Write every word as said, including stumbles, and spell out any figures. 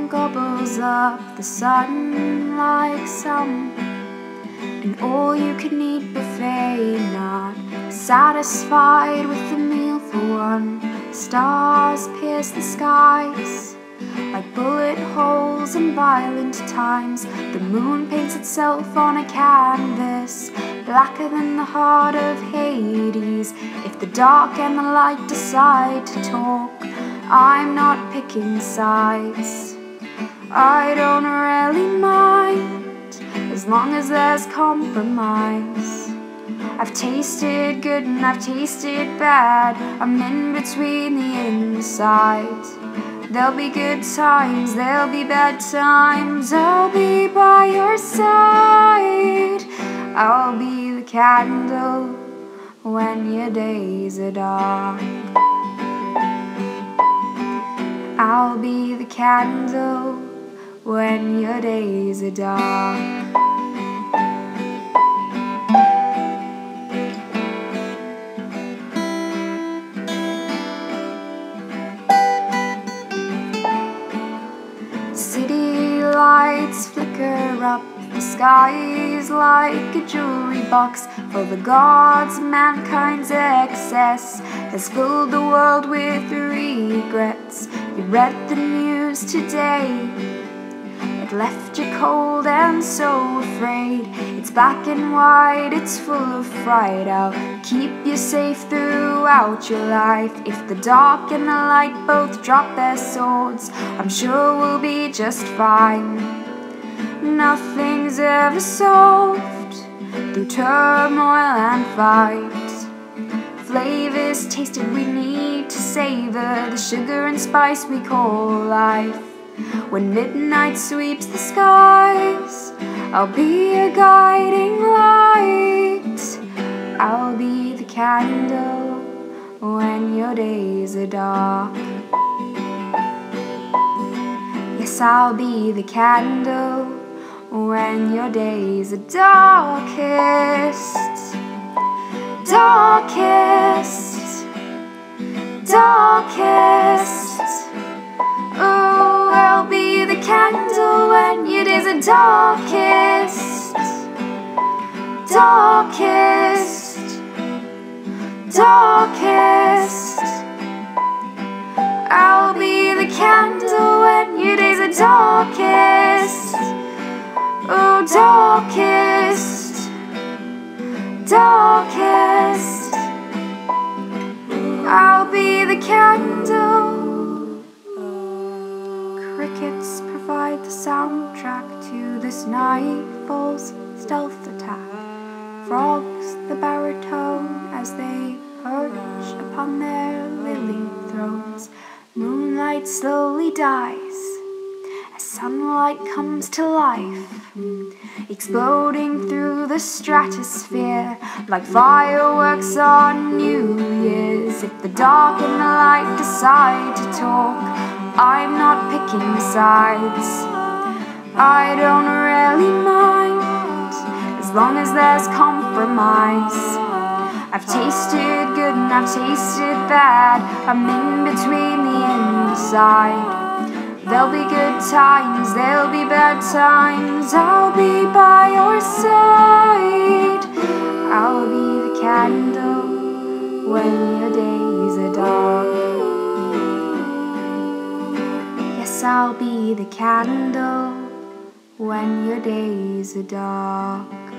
storm gobbles up the sun like some an all-you-can-eat buffet, not satisfied with the meal for one. Stars pierce the skies like bullet holes in violent times. The moon paints itself on a canvas, blacker than the heart of Hades. If the dark and the light decide to talk, I'm not picking sides. I don't really mind, as long as there's compromise. I've tasted good and I've tasted bad, I'm in between the inside. There'll be good times, there'll be bad times, I'll be by your side. I'll be the candle when your days are dark. I'll be the candle when your days are dark. City lights flicker up the skies like a jewelry box, for the gods mankind's excess has filled the world with regrets. You read the news today, it left you cold and so afraid. It's black and white, it's full of fright. I'll keep you safe throughout your life. If the dark and the light both drop their swords, I'm sure we'll be just fine. Nothing's ever solved through turmoil and fight. Flavors tasted, we need to savor the sugar and spice we call life. When midnight sweeps the skies, I'll be a guiding light. I'll be the candle when your days are dark. Yes, I'll be the candle when your days are darkest. Darkest, darkest. Oh, I'll be the candle when your days are darkest. Darkest, darkest. I'll be the candle when your days are darkest. Oh, darkest, darkest. I'll be the candle. Crickets provide the soundtrack to this nightfall's stealth attack. Frogs the baritone as they perch upon their lily thrones. Moonlight slowly dies as sunlight comes to life, exploding through the stratosphere like fireworks on New Year's. If the dark and the light decide to talk, I'm not picking sides. I don't really mind, as long as there's compromise. I've tasted good and I've tasted bad, I'm in between the inside. There'll be good times, there'll be bad times, I'll be by your side. I'll be the candle when your days are dark. Yes, I'll be the candle when your days are dark.